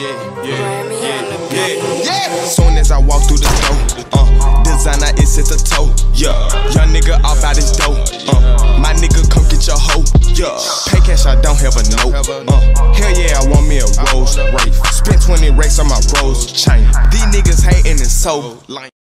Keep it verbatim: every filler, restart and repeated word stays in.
yeah, yeah, yeah, yeah, yeah. Soon as I walk through the door, uh, designer is at the toe, yeah. Young nigga off out his dough, uh, my nigga come get your hoe, yeah. Pay cash, I don't have a note, uh, hell yeah, I want me a Rolls Royce. Spent twenty racks on my Rolls chain. These niggas hating and so lame.